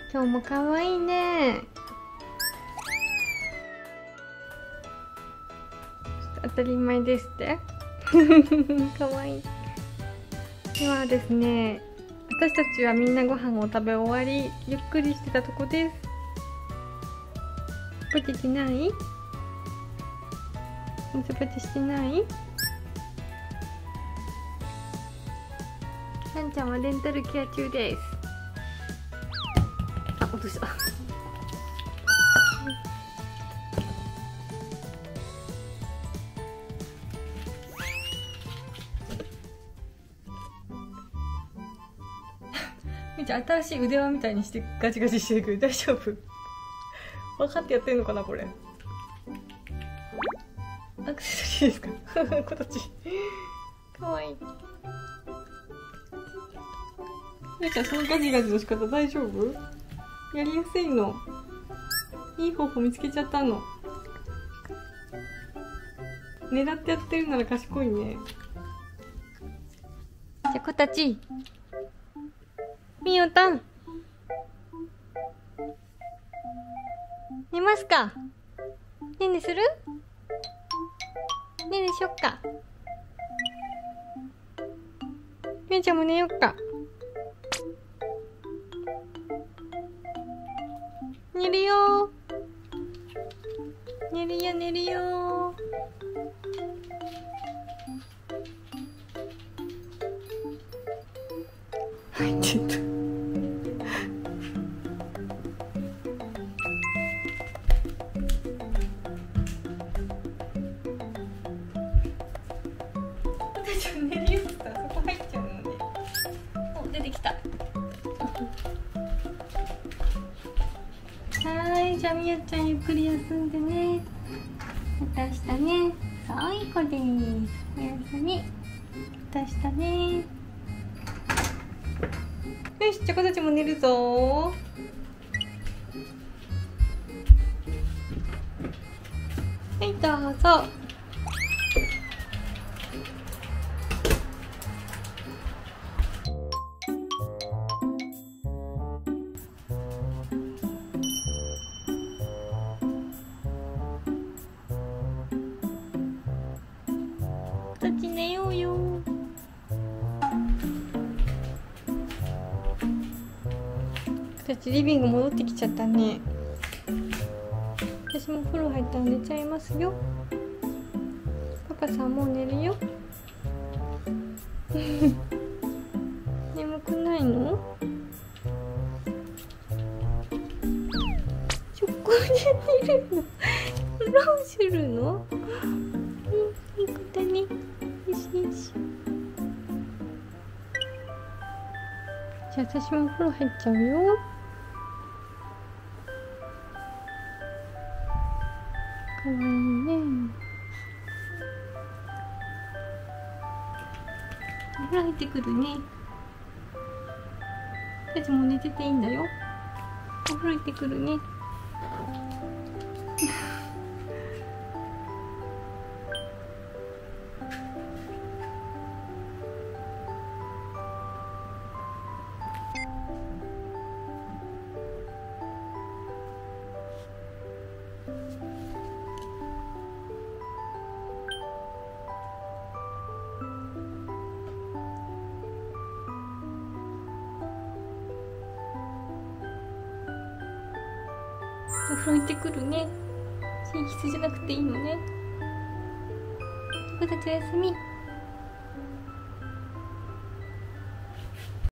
今日も可愛いね。当たり前ですって可愛い。今はですね、私たちはみんなご飯を食べ終わり、ゆっくりしてたとこです。ポテチない？水ポテしてない？さんちゃんはレンタルケア中です。あ、落とした。みーちゃん、新しい腕輪みたいにしてガチガチしてくる。大丈夫？分かってやってんのかなこれ。アクセサリーですか形かわいい。みーちゃん、そのガジガジの仕方大丈夫？やりやすいの？いい方法見つけちゃったの。狙ってやってるなら賢いね。じゃあ、こたちみおたん寝ますか？ねんねする？ねんねしよっか。みーちゃんも寝よっか。寝るよー。寝るよ寝るよー。入ってった。私も寝るよって言ったらそこ入っちゃうので。お、出てきた。じゃあみやちゃんゆっくり休んでね。また明日ね。そう、いい子です。おやすみ。また明日ね。よし、じゃあ子たちも寝るぞ。はい、どうぞ。子たち寝ようよ。子たちリビング戻ってきちゃったね。私もお風呂入ったら寝ちゃいますよ。パパさんもう寝るよ。眠くないの？そこで寝るの？どうするの？いい子だね。よしよし。じゃあ私もお風呂入っちゃうよ。かわいいね。お風呂入ってくるね。たちも寝てていいんだよ。お風呂行ってくるね。お風呂行ってくるね。寝室じゃなくていいのね。子たちおやすみ。